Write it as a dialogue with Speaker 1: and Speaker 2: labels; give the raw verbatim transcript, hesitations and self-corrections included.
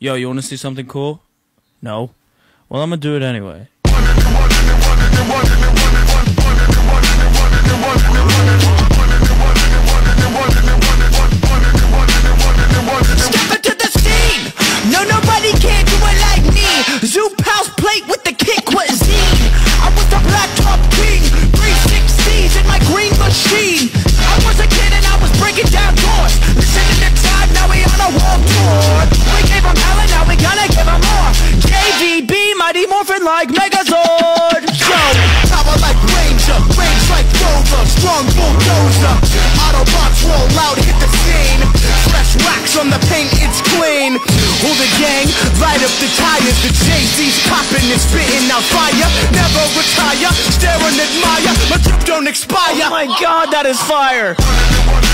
Speaker 1: Yo, you wanna see something cool? No? Well, I'm gonna do it anyway.
Speaker 2: Step into the scene! No, nobody can do it like me! Zoop house plate with the kick cuisine! I was the black top king! three sixties in my green machine! I was a kid and I was breaking down doors! Listening to time, now we on a world tour! We gave him hell and now we gonna give him more! J V B, Mighty Morphin like Megazord! Yo! Power like Ranger, range like Rover, strong bulldozer! Autobots roll out, hit the scene! Fresh wax on the paint, it's clean! Hold the gang, light up the tires, the Jay-Z's popping and spitting out fire! Never retire, stare and admire, my trip don't expire!
Speaker 1: Oh my god, that is fire!